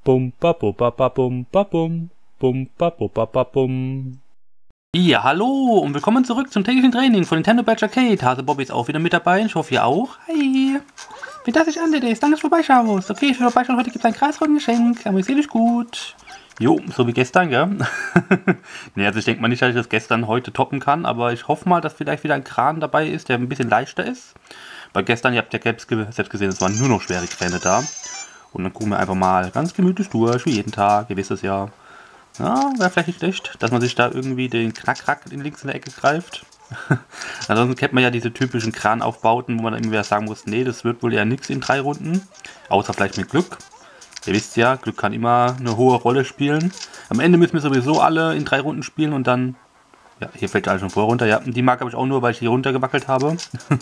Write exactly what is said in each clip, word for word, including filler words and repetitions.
Bum ba bu ba ba bum ba bum. Bum ba bu ba ba bum. Ja, hallo und willkommen zurück zum täglichen Training von Nintendo Badge Arcade. Hase Bobby ist auch wieder mit dabei. Ich hoffe, ihr auch. Hi. Wie das sich anhört ist, danke, dass du vorbeischaust. Okay, ich will vorbeischauen. Heute gibt es ein Kreisrundengeschenk. Aber ich sehe dich gut. Jo, so wie gestern, gell? Ne, also ich denke mal nicht, dass ich das gestern heute toppen kann. Aber ich hoffe mal, dass vielleicht wieder ein Kran dabei ist, der ein bisschen leichter ist. Weil gestern, ihr habt ja selbst gesehen, es waren nur noch schwere Kräne da. Und dann gucken wir einfach mal ganz gemütlich durch, wie jeden Tag. Ihr wisst es ja. Ja, wäre vielleicht nicht schlecht, dass man sich da irgendwie den Knackrack in links in der Ecke greift. Ansonsten kennt man ja diese typischen Kranaufbauten, wo man dann irgendwie sagen muss, nee, das wird wohl eher nichts in drei Runden. Außer vielleicht mit Glück. Ihr wisst ja, Glück kann immer eine hohe Rolle spielen. Am Ende müssen wir sowieso alle in drei Runden spielen und dann... Ja, hier fällt alles schon vor runter. Ja, die Marke habe ich auch nur, weil ich hier runtergewackelt habe.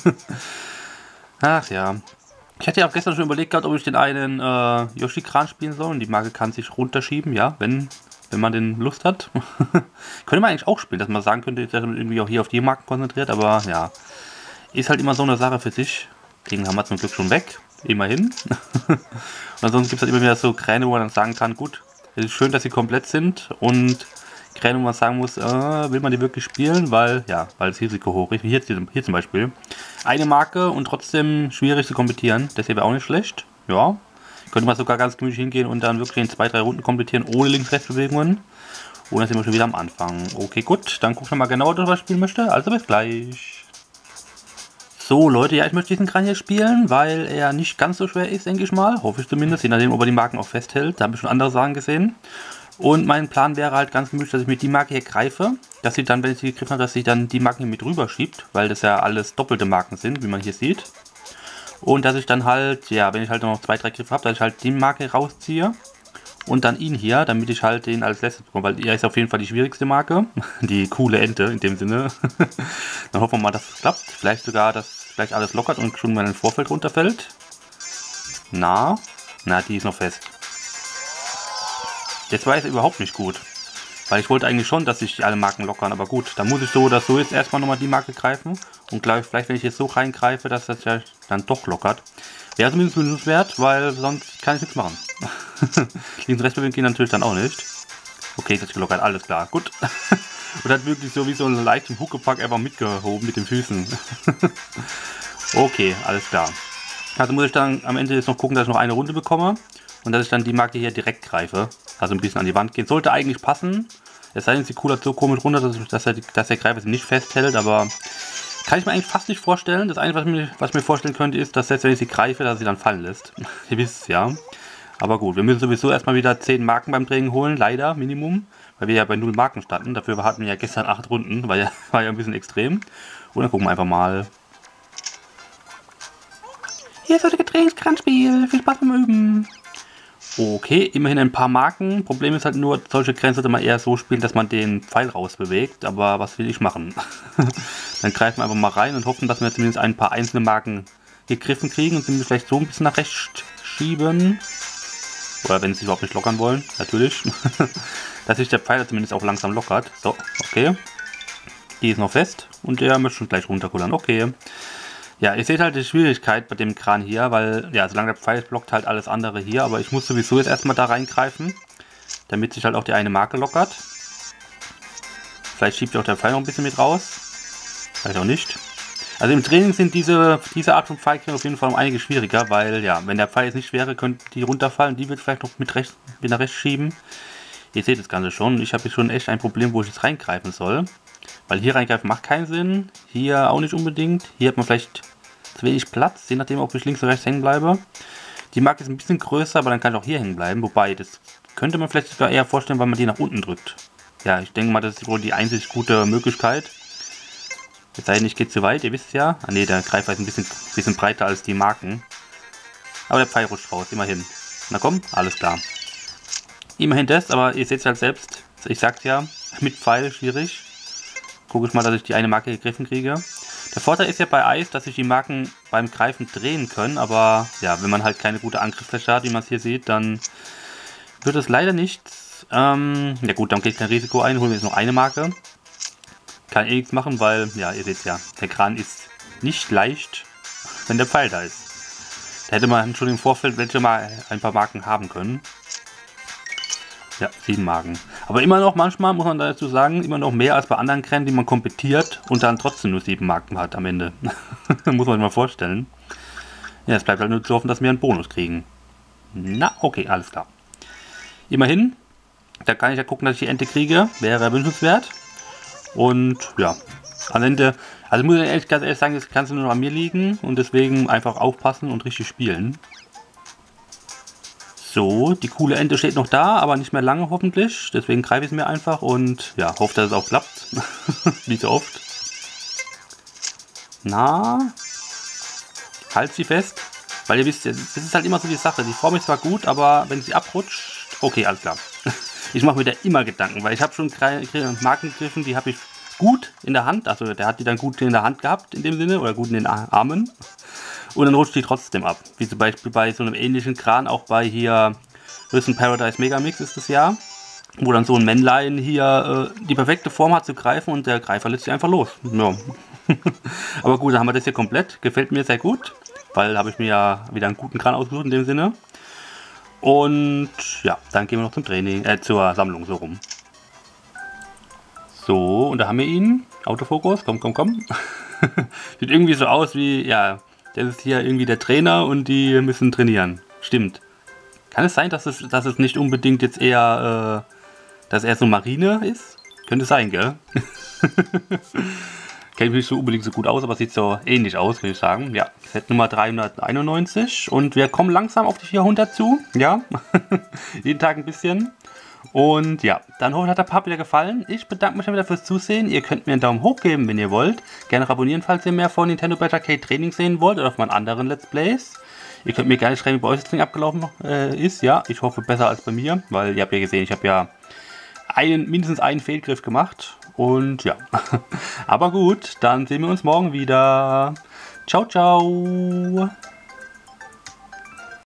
Ach ja. Ich hatte ja auch gestern schon überlegt gehabt, ob ich den einen äh, Yoshi-Kran spielen soll. Und die Marke kann sich runterschieben, ja, wenn... wenn man den Lust hat. Könnte man eigentlich auch spielen, dass man sagen könnte, dass man irgendwie auch hier auf die Marken konzentriert, aber ja, ist halt immer so eine Sache für sich. Den haben wir zum Glück schon weg, immerhin. Und ansonsten gibt es halt immer wieder so Kräne, wo man dann sagen kann, gut, es ist schön, dass sie komplett sind und Kräne, wo man sagen muss, äh, will man die wirklich spielen, weil, ja, weil das Risiko hoch ist, wie hier, hier zum Beispiel. Eine Marke und trotzdem schwierig zu komplettieren, das hier wäre auch nicht schlecht, ja. Könnte man sogar ganz gemütlich hingehen und dann wirklich in zwei, drei Runden komplettieren ohne Links-Rechts-Bewegungen. Und dann sind wir schon wieder am Anfang. Okay, gut. Dann gucken wir mal genauer, was ich spielen möchte. Also bis gleich. So, Leute, ja, ich möchte diesen Kran hier spielen, weil er nicht ganz so schwer ist, denke ich mal. Hoffe ich zumindest, je nachdem, ob er die Marken auch festhält. Da habe ich schon andere Sachen gesehen. Und mein Plan wäre halt ganz gemütlich, dass ich mit die Marke hier greife. Dass sie dann, wenn ich sie gegriffen habe, dass sie dann die Marken hier mit rüber schiebt. Weil das ja alles doppelte Marken sind, wie man hier sieht. Und dass ich dann halt, ja, wenn ich halt noch zwei, drei Griffe habe, dass ich halt die Marke rausziehe und dann ihn hier, damit ich halt den als letztes bekomme, weil er ist auf jeden Fall die schwierigste Marke, die coole Ente in dem Sinne. Dann hoffen wir mal, dass es klappt. Vielleicht sogar, dass gleich alles lockert und schon mal ein Vorfeld runterfällt. Na, na, die ist noch fest. Jetzt war es überhaupt nicht gut, weil ich wollte eigentlich schon, dass sich alle Marken lockern, aber gut, dann muss ich so oder so jetzt erstmal nochmal die Marke greifen und gleich, vielleicht, wenn ich jetzt so reingreife, dass das ja dann doch lockert. Wäre zumindest wünschenswert, weil sonst kann ich nichts machen. Links und rechts bewegen gehen natürlich dann auch nicht. Okay, ist jetzt gelockert, alles klar, gut. Und hat wirklich so wie so einen leichten Huckepack einfach mitgehoben mit den Füßen. Okay, alles klar. Also muss ich dann am Ende jetzt noch gucken, dass ich noch eine Runde bekomme. Und dass ich dann die Marke hier direkt greife. Also ein bisschen an die Wand gehen. Sollte eigentlich passen. Es sei denn, sie coolert so komisch runter, dass, dass, der, dass der Greifer sie nicht festhält. Aber kann ich mir eigentlich fast nicht vorstellen. Das Einzige, was, mir, was ich mir vorstellen könnte, ist, dass selbst wenn ich sie greife, dass sie dann fallen lässt. Ihr wisst es ja. Aber gut, wir müssen sowieso erstmal wieder zehn Marken beim Training holen. Leider, Minimum. Weil wir ja bei null Marken standen. Dafür hatten wir ja gestern acht Runden. War ja, war ja ein bisschen extrem. Und dann gucken wir einfach mal. Hier ist heute Trainingskranspiel. Viel Spaß beim Üben. Okay, immerhin ein paar Marken. Problem ist halt nur, solche Grenzen sollte man eher so spielen, dass man den Pfeil rausbewegt. Aber was will ich machen? Dann greifen wir einfach mal rein und hoffen, dass wir zumindest ein paar einzelne Marken gegriffen kriegen und sie vielleicht so ein bisschen nach rechts schieben. Oder wenn sie sich überhaupt nicht lockern wollen, natürlich. Dass sich der Pfeil zumindest auch langsam lockert. So, okay. Die ist noch fest und der möchte schon gleich runterkullern. Okay. Ja, ihr seht halt die Schwierigkeit bei dem Kran hier, weil, ja, solange der Pfeil blockt halt alles andere hier, aber ich muss sowieso jetzt erstmal da reingreifen, damit sich halt auch die eine Marke lockert. Vielleicht schiebt auch der Pfeil noch ein bisschen mit raus. Vielleicht auch nicht. Also im Training sind diese, diese Art von Pfeilkräne auf jeden Fall um einige schwieriger, weil, ja, wenn der Pfeil jetzt nicht wäre, könnte die runterfallen, die wird vielleicht noch mit rechts, mit nach rechts schieben. Ihr seht das Ganze schon, ich habe hier schon echt ein Problem, wo ich jetzt reingreifen soll. Weil hier reingreifen macht keinen Sinn, hier auch nicht unbedingt. Hier hat man vielleicht zu wenig Platz, je nachdem, ob ich links oder rechts hängen bleibe. Die Marke ist ein bisschen größer, aber dann kann ich auch hier hängen bleiben. Wobei, das könnte man vielleicht sogar eher vorstellen, weil man die nach unten drückt. Ja, ich denke mal, das ist wohl die einzig gute Möglichkeit. Es sei denn, ich gehe zu weit, ihr wisst es ja. Ah ne, der Greifer ist ein bisschen, bisschen breiter als die Marken. Aber der Pfeil rutscht raus, immerhin. Na komm, alles klar. Immerhin das, aber ihr seht es halt selbst. Ich sag's ja, mit Pfeil schwierig. Gucke ich mal, dass ich die eine Marke gegriffen kriege. Der Vorteil ist ja bei Eis, dass sich die Marken beim Greifen drehen können, aber ja, wenn man halt keine gute Angriffsfläche hat, wie man es hier sieht, dann wird es leider nichts. Ähm, ja gut, dann geht kein Risiko ein, holen wir jetzt noch eine Marke. Kann eh nichts machen, weil, ja, ihr seht ja, der Kran ist nicht leicht, wenn der Pfeil da ist. Da hätte man schon im Vorfeld welche mal ein paar Marken haben können. Ja, sieben Marken. Aber immer noch, manchmal muss man dazu sagen, immer noch mehr als bei anderen Rennen, die man kompetiert und dann trotzdem nur sieben Marken hat am Ende. Muss man sich mal vorstellen. Ja, es bleibt halt nur zu hoffen, dass wir einen Bonus kriegen. Na, okay, alles klar. Immerhin, da kann ich ja gucken, dass ich die Ente kriege. Wäre wünschenswert. Und ja, am Ende, also muss ich ehrlich, ganz ehrlich sagen, das Ganze nur noch an mir liegen und deswegen einfach aufpassen und richtig spielen. So, die coole Ente steht noch da, aber nicht mehr lange hoffentlich. Deswegen greife ich es mir einfach und ja, hoffe, dass es auch klappt. Wie so oft. Na, halt sie fest. Weil ihr wisst, das ist halt immer so die Sache. Die Form ist zwar gut, aber wenn sie abrutscht... Okay, alles klar. Ich mache mir da immer Gedanken, weil ich habe schon Marken gegriffen, die habe ich gut in der Hand. Also der hat die dann gut in der Hand gehabt in dem Sinne oder gut in den Armen. Und dann rutscht die trotzdem ab. Wie zum Beispiel bei so einem ähnlichen Kran, auch bei hier Rüsten Paradise Megamix ist das ja. Wo dann so ein Männlein hier äh, die perfekte Form hat zu greifen und der Greifer lässt sich einfach los. Ja. Aber gut, dann haben wir das hier komplett. Gefällt mir sehr gut, weil habe ich mir ja wieder einen guten Kran ausgesucht in dem Sinne. Und ja, dann gehen wir noch zum Training, äh, zur Sammlung so rum. So, und da haben wir ihn. Autofokus, komm, komm, komm. Sieht irgendwie so aus wie, ja, das ist hier irgendwie der Trainer und die müssen trainieren. Stimmt. Kann es sein, dass es, dass es nicht unbedingt jetzt eher, äh, dass er so Marine ist? Könnte sein, gell? Kennt mich nicht so unbedingt so gut aus, aber sieht so ähnlich aus, würde ich sagen. Ja, Set Nummer dreihunderteinundneunzig und wir kommen langsam auf die vierhundert zu. Ja, jeden Tag ein bisschen. Und ja, dann hoffe ich, hat der Part wieder gefallen. Ich bedanke mich schon wieder fürs Zusehen. Ihr könnt mir einen Daumen hoch geben, wenn ihr wollt. Gerne abonnieren, falls ihr mehr von Nintendo Battle Arcade Training sehen wollt oder von anderen Let's Plays. Ihr könnt mir gerne schreiben, wie bei euch das Training abgelaufen äh, ist. Ja, ich hoffe besser als bei mir, weil ihr habt ja gesehen, ich habe ja einen, mindestens einen Fehlgriff gemacht. Und ja, aber gut, dann sehen wir uns morgen wieder. Ciao, ciao.